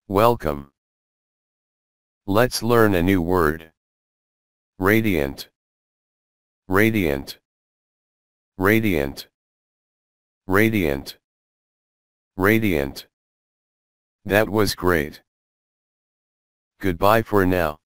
Welcome. Let's learn a new word. Radiant. Radiant. Radiant. Radiant. Radiant. That was great. Goodbye for now.